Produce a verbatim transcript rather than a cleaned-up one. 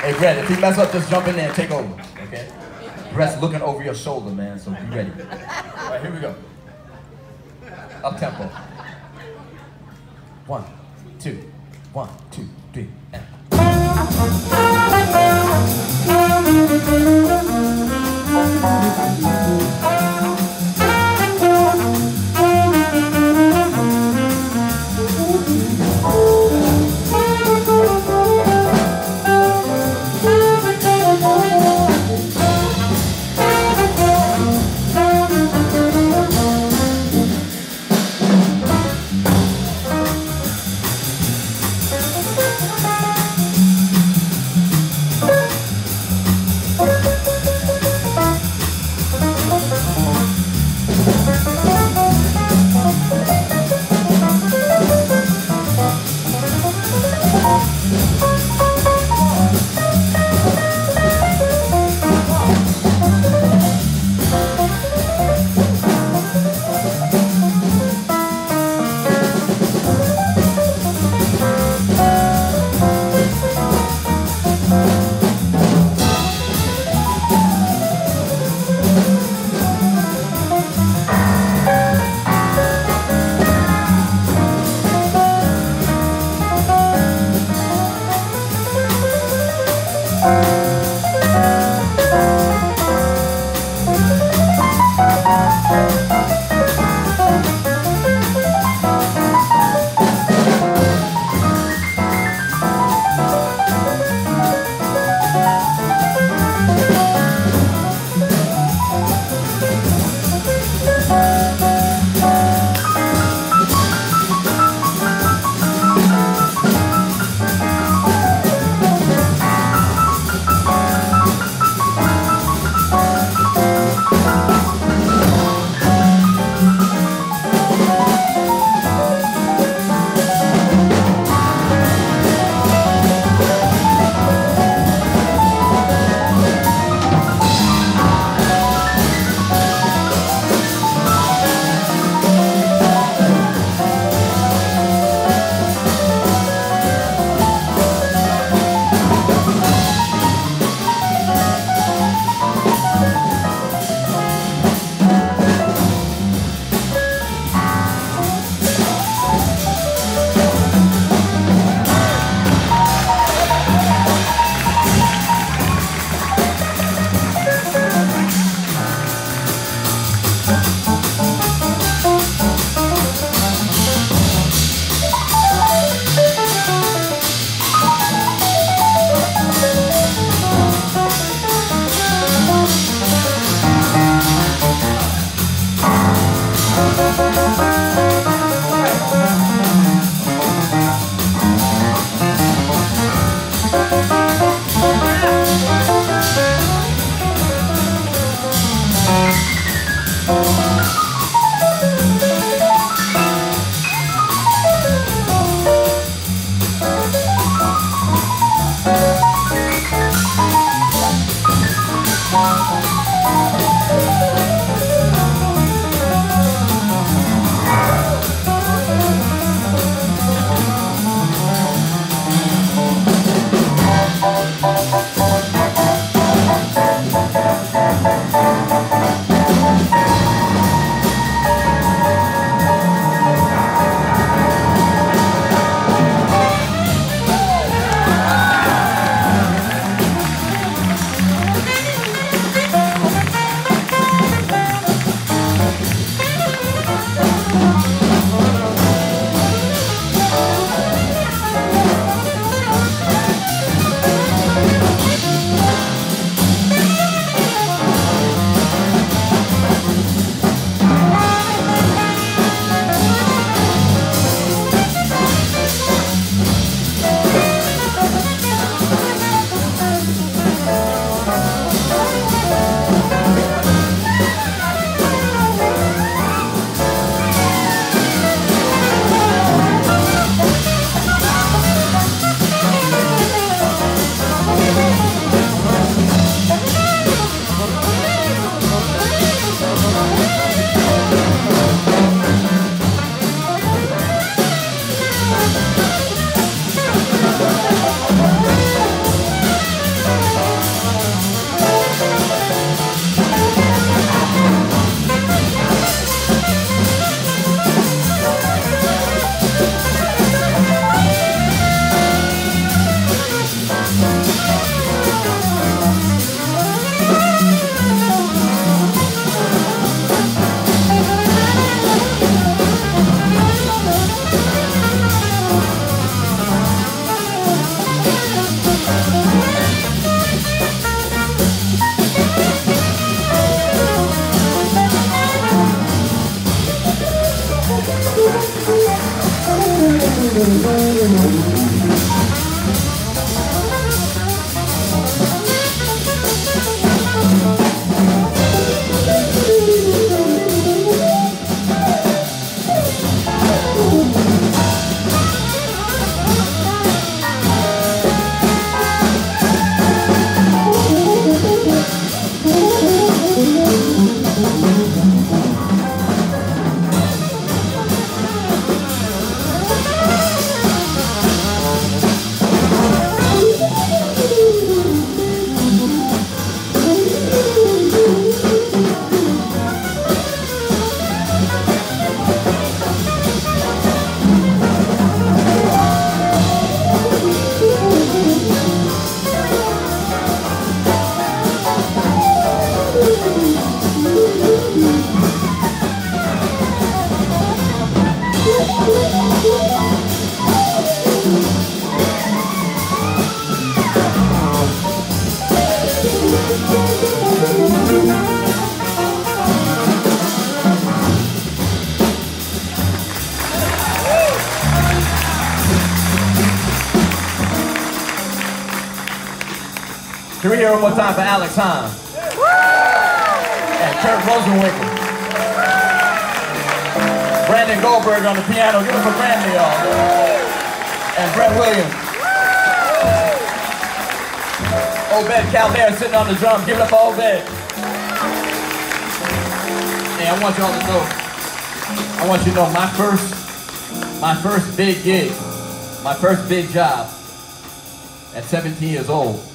Hey, Brett, if he mess up, just jump in there and take over, okay? Brett's looking over your shoulder, man, so be ready. All right, here we go. Up tempo. One, two, one, two, three, and. Can we hear one more time for Alex Hahn? And Kurt Rosenwinkel. Brandon Goldberg on the piano. Give it for Brandon, y'all. And Brett Williams. Obed Calvert sitting on the drum. Give it up for Obed. Hey, I want y'all to know, I want you to know my first, my first big gig, my first big job at seventeen years old